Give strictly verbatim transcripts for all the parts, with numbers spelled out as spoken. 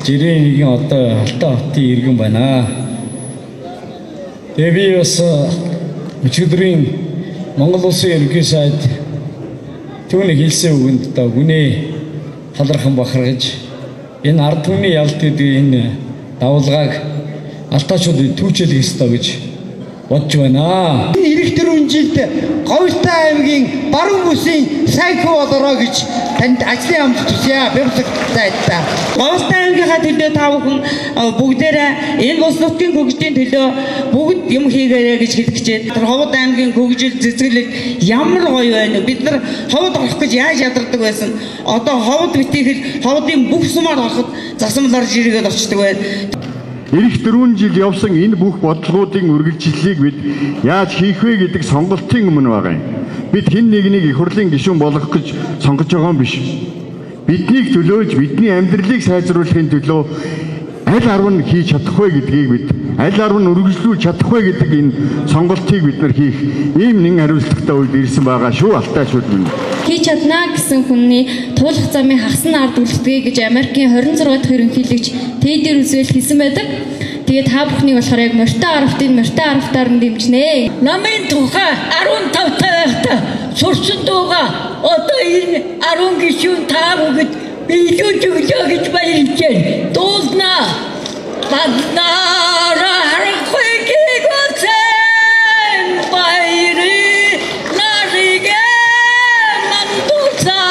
жирийн одоо Алтай хотын иргэн байна. Тэгээ би бас өчигдрийн Монгол Улсын ерөнхий сайд түүний хэлсэн үгэнд одоо гүнээ талархан бахаргаж энэ ард түмний ялт гэдэг энэ давалгааг алтайчуудад түүчэлэх ёстой гэж бодж байна. Ирэх дөрвөн жилд Говьтай аймгийн баруун бүсийн сайхан болороо гэж танд ажлын амт тусья. Бэрсэгтэй. Говьтай аймгийнхаа төлөө та бүхэн бүгдээрээ энэ улс нутгийн хөгжлийн төлөө бүгд юм хийгээрэй гэж хэлэх гэж. Тэр Ховд аймгийн хөгжил цэцгэлэг ямар гоё байна вэ? Бид нар Ховд орох гэж яаж ядардаг байсан. Одоо Ховд битгий Ховдын бүх сумаар ороход засамлаар жиргээд очдөг байна. Ирэх дөрвөн жил явсан энэ бүх бодлогуудын үргэлжлэлийг бид яаж хийх вэ гэдэг сонголтын өмнө байгаа юм. Бид хэн нэгнийг их хурлын гишүүн болгох гэж сонгож байгаа юм биш. Биднийг төлөөж бидний амьдралыг сайжруулахын төлөө аль арав нь хийж чадах вэ гэдгийг бид аль арав нь үргэлжлүүлж чадах вэ гэдэг энэ сонголтыг бид нар хийх ийм нэгэн хариуцлагатай үед ирсэн байгаа шүү алтайчууд минь. Хийж чадна гэсэн хүний туулах замын хагас нь ард үлдгэе гэж Америкийн хорин зургаадах ерөнхийлөгч Тэдди Рузвельт хэлсэн байдаг. Тэгээд та бүхнийг болохоор яг морьтой аравтын морьтой аравтаар нь дэмжнэ. Намын тухай арван тав тавьтай сурсан дууга одоо энэ арван гишүүн та бүгд биелүүлж өглөө гэж баярлж байна. Дуулна. Баднара харахгүй гэгцэн баяры наригэ мандуца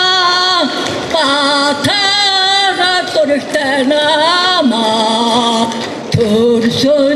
батара төрхтэнама төрсө